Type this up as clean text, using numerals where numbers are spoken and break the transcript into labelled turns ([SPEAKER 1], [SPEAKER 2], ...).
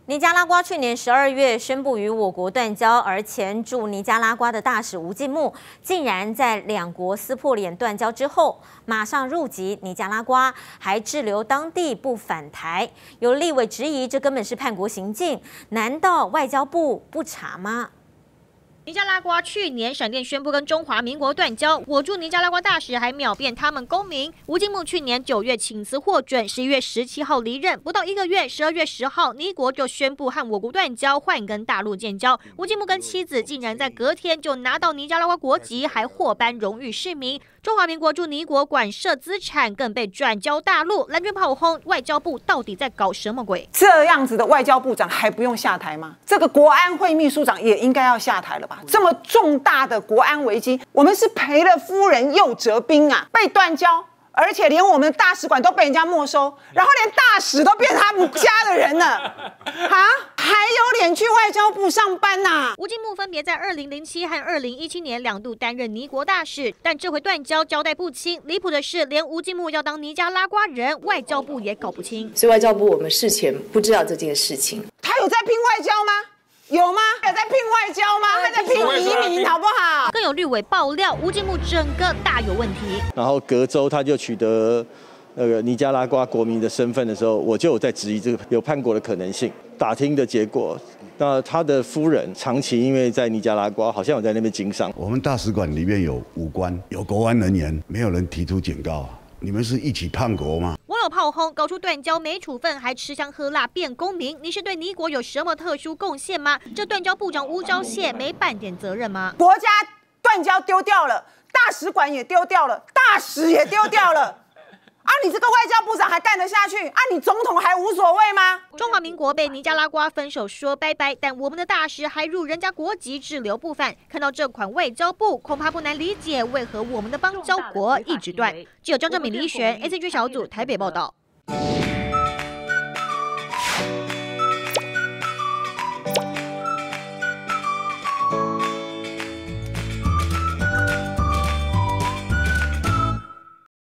[SPEAKER 1] 尼加拉瓜去年12月宣布与我国断交，而前驻尼加拉瓜的大使吴季木竟然在两国撕破脸断交之后，马上入籍尼加拉瓜，还滞留当地不返台。有立委质疑，这根本是叛国行径，难道外交部不查吗？
[SPEAKER 2] 尼加拉瓜去年闪电宣布跟中华民国断交，我驻尼加拉瓜大使还秒变他们公民。吴季木去年9月请辞获准，11月17号离任，不到1个月，12月10号，尼国就宣布和我国断交，换跟大陆建交。吴季木跟妻子竟然在隔天就拿到尼加拉瓜国籍，还获颁荣誉市民。中华民国驻尼国管涉资产，更被转交大陆。蓝军炮轰外交部到底在搞什么鬼？
[SPEAKER 3] 这样子的外交部长还不用下台吗？这个国安会秘书长也应该要下台了吧？ 这么重大的国安危机，我们是赔了夫人又折兵啊！被断交，而且连我们的大使馆都被人家没收，然后连大使都变他们家的人了，啊，还有脸去外交部上班呐？
[SPEAKER 2] 吴季木分别在2007和2017年2度担任尼国大使，但这回断交交代不清。离谱的是，连吴季木要当尼加拉瓜人，外交部也搞不清。
[SPEAKER 4] 所以外交部我们事前不知道这件事情。
[SPEAKER 3] 他有在拼外交吗？ 有吗？有在拼外交吗？他在拼移民，好不好？
[SPEAKER 2] 更有绿委爆料，吴季木整个大有问题。
[SPEAKER 5] 然后隔周他就取得尼加拉瓜国民的身份的时候，我就有在质疑这个有叛国的可能性。打听的结果，那他的夫人长期因为在尼加拉瓜，好像有在那边经商。
[SPEAKER 6] 我们大使馆里面有武官，有国安人员，没有人提出警告啊！你们是一起叛国吗？
[SPEAKER 2] 网友炮轰，搞出断交没处分，还吃香喝辣变公民，你是对尼国有什么特殊贡献吗？这断交部长吴钊燮没半点责任吗？
[SPEAKER 3] 国家断交丢掉了，大使馆也丢掉了，大使也丢掉了。啊，你这个外交部长还干得下去？啊，你总统还无所谓吗？
[SPEAKER 2] 中华民国被尼加拉瓜分手说拜拜，但我们的大使还入人家国籍滞留不返。看到这款外交部，恐怕不难理解为何我们的邦交国一直断。记者张正敏、李璇 ACG 小组台北报道。